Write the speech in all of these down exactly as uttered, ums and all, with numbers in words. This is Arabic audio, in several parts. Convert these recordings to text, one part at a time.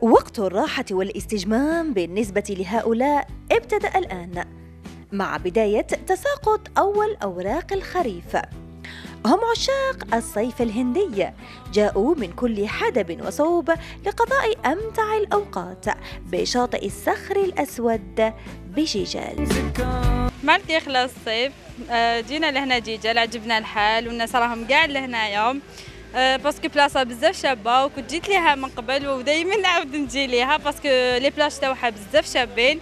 وقت الراحة والاستجمام بالنسبة لهؤلاء ابتدأ الآن مع بداية تساقط أول أوراق الخريف. هم عشاق الصيف الهندي، جاءوا من كل حدب وصوب لقضاء أمتع الأوقات بشاطئ الصخر الأسود بجيجال. مالتي يخلص الصيف، جينا لهنا جيجال، عجبنا الحال والناس راهم قاعد لهنا يوم باسكو بلاصه بزاف شابه، وكنت جيت ليها من قبل ودائما نعاود نجي ليها باسكو لي بلاج تاعها بزاف شابين.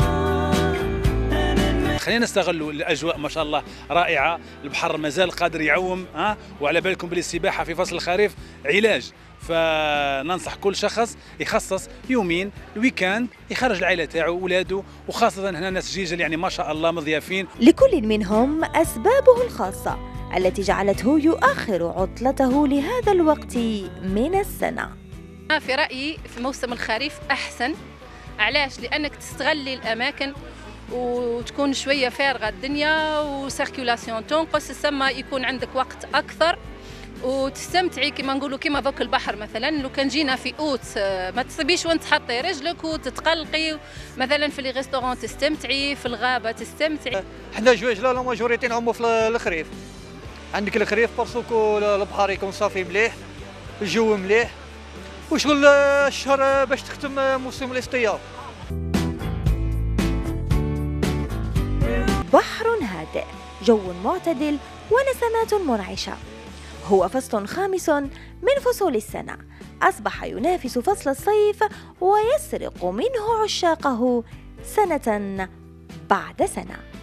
خلينا نستغلوا الاجواء ما شاء الله رائعه، البحر مازال قادر يعوم ها، وعلى بالكم بلي السباحه في فصل الخريف علاج، فننصح كل شخص يخصص يومين الويكاند يخرج العائله تاعو وولاده، وخاصه هنا ناس جيجل يعني ما شاء الله مضيافين. لكل منهم اسبابه الخاصه التي جعلته يؤخر عطلته لهذا الوقت من السنه. في رايي في موسم الخريف احسن، علاش؟ لانك تستغلي الاماكن وتكون شويه فارغه الدنيا وسيركيولاسيون تنقص، السما يكون عندك وقت اكثر وتستمتعي كما نقولوا كما ذوك البحر. مثلا لو كان جينا في اوت ما تصيبيش وانت تحطي رجلك وتتقلقي، مثلا في لي ريستورون تستمتعي، في الغابه تستمتعي. حنا جواجله لا ماجوريتي نعوموا في الخريف، عندك الخريف برسوكو البحر يكون صافي مليح، الجو مليح، وشغل الشهر باش تختم موسم الاصطياد. بحر هادئ، جو معتدل ونسمات منعشة، هو فصل خامس من فصول السنة أصبح ينافس فصل الصيف ويسرق منه عشاقه سنة بعد سنة.